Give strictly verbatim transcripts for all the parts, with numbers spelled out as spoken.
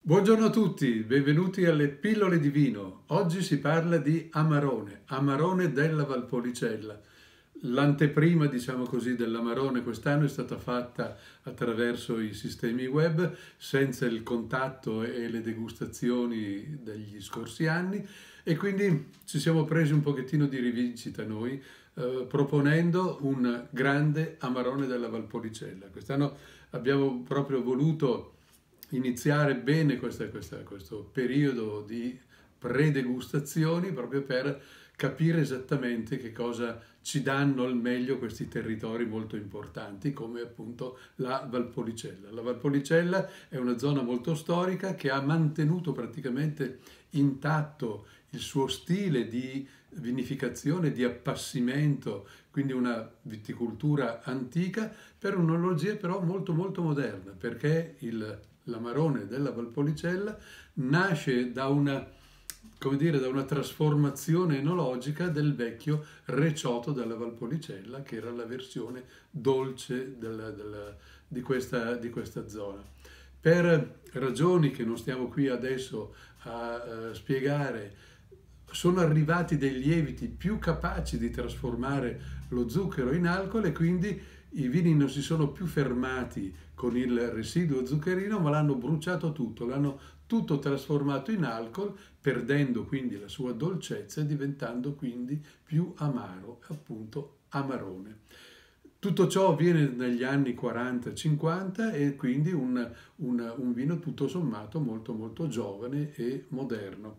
Buongiorno a tutti, benvenuti alle pillole di vino. Oggi si parla di Amarone, Amarone della Valpolicella. L'anteprima, diciamo così, dell'Amarone quest'anno è stata fatta attraverso i sistemi web, senza il contatto e le degustazioni degli scorsi anni, e quindi ci siamo presi un pochettino di rivincita noi, eh, proponendo un grande Amarone della Valpolicella. Quest'anno abbiamo proprio voluto iniziare bene questa, questa, questo periodo di predegustazioni proprio per capire esattamente che cosa ci danno al meglio questi territori molto importanti come appunto la Valpolicella. La Valpolicella è una zona molto storica che ha mantenuto praticamente intatto il suo stile di vinificazione, di appassimento, quindi una viticoltura antica per un'enologia però molto molto moderna, perché il l'Amarone della Valpolicella nasce da una, come dire, da una trasformazione enologica del vecchio Recioto della Valpolicella, che era la versione dolce della, della, di, questa, di questa zona. Per ragioni che non stiamo qui adesso a, a spiegare, sono arrivati dei lieviti più capaci di trasformare lo zucchero in alcol e quindi i vini non si sono più fermati con il residuo zuccherino, ma l'hanno bruciato tutto, l'hanno tutto trasformato in alcol, perdendo quindi la sua dolcezza e diventando quindi più amaro, appunto Amarone. Tutto ciò avviene negli anni quaranta cinquanta e quindi un, un, un vino tutto sommato molto molto giovane e moderno.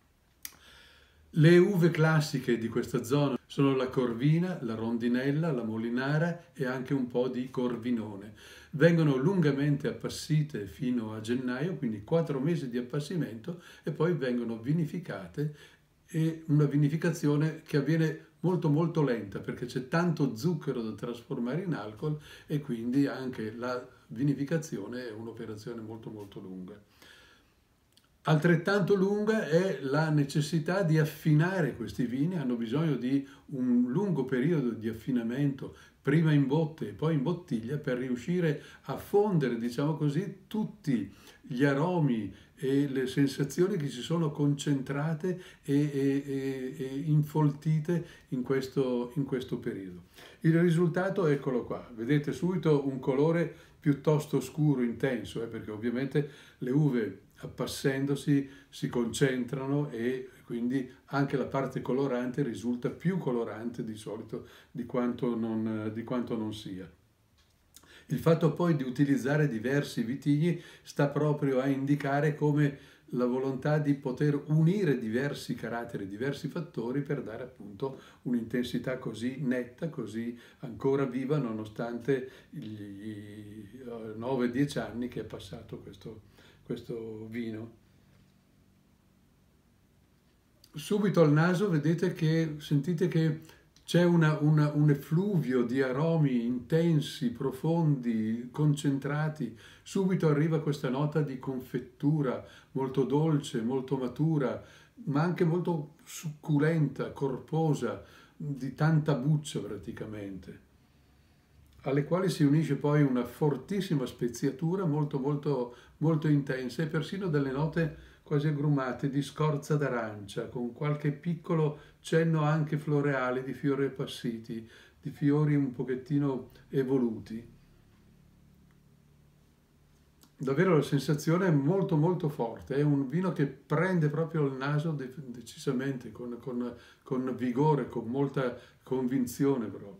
Le uve classiche di questa zona sono la Corvina, la Rondinella, la Molinara e anche un po' di Corvinone. Vengono lungamente appassite fino a gennaio, quindi quattro mesi di appassimento, e poi vengono vinificate, e una vinificazione che avviene molto molto lenta perché c'è tanto zucchero da trasformare in alcol e quindi anche la vinificazione è un'operazione molto molto lunga. Altrettanto lunga è la necessità di affinare questi vini, hanno bisogno di un lungo periodo di affinamento, prima in botte e poi in bottiglia, per riuscire a fondere, diciamo così, tutti gli aromi e le sensazioni che si sono concentrate e, e, e, e infoltite in questo, in questo periodo. Il risultato, eccolo qua, vedete subito un colore piuttosto scuro, intenso, eh, perché ovviamente le uve appassendosi si concentrano e quindi anche la parte colorante risulta più colorante di solito di quanto non, di quanto non sia. Il fatto poi di utilizzare diversi vitigni sta proprio a indicare come la volontà di poter unire diversi caratteri, diversi fattori per dare appunto un'intensità così netta, così ancora viva nonostante i nove dieci anni che è passato questo, questo vino. Subito al naso vedete che, sentite che c'è una, una, un effluvio di aromi intensi, profondi, concentrati. Subito arriva questa nota di confettura molto dolce, molto matura, ma anche molto succulenta, corposa, di tanta buccia praticamente, alle quali si unisce poi una fortissima speziatura molto molto molto intensa e persino delle note quasi agrumate di scorza d'arancia, con qualche piccolo cenno anche floreale di fiori appassiti, di fiori un pochettino evoluti. Davvero la sensazione è molto molto forte, è un vino che prende proprio il naso decisamente, con, con, con vigore, con molta convinzione proprio.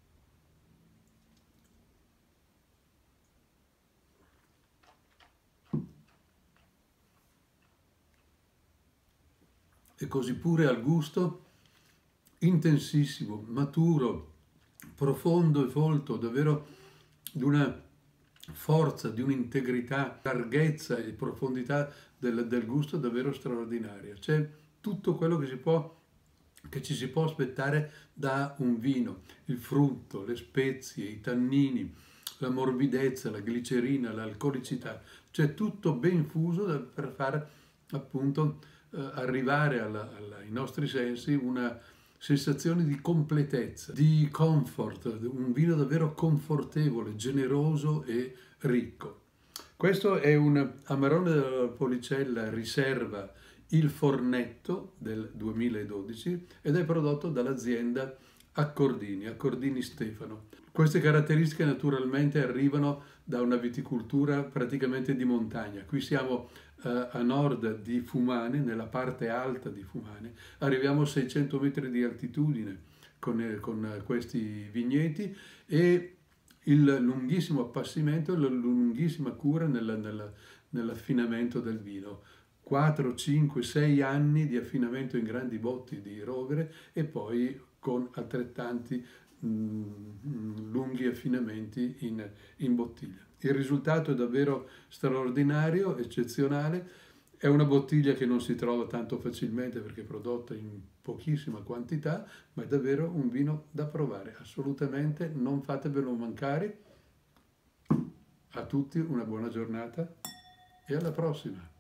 E così pure al gusto, intensissimo, maturo, profondo e folto, davvero di una forza, di un'integrità, larghezza e profondità del, del gusto davvero straordinaria. C'è tutto quello che, si può, che ci si può aspettare da un vino, il frutto, le spezie, i tannini, la morbidezza, la glicerina, l'alcolicità, c'è tutto ben fuso per far appunto arrivare alla, alla, ai nostri sensi una sensazione di completezza, di comfort, un vino davvero confortevole, generoso e ricco. Questo è un Amarone della Valpolicella riserva Il Fornetto del duemiladodici ed è prodotto dall'azienda Accordini, Accordini Stefano. Queste caratteristiche naturalmente arrivano da una viticoltura praticamente di montagna. Qui siamo eh, a nord di Fumane, nella parte alta di Fumane, arriviamo a seicento metri di altitudine con, eh, con questi vigneti e il lunghissimo appassimento e la lunghissima cura nella, nella, nell'affinamento del vino. quattro, cinque, sei anni di affinamento in grandi botti di rovere e poi con altrettanti mh, lunghi affinamenti in, in bottiglia. Il risultato è davvero straordinario, eccezionale. È una bottiglia che non si trova tanto facilmente perché è prodotta in pochissima quantità, ma è davvero un vino da provare. Assolutamente non fatevelo mancare. A tutti una buona giornata e alla prossima!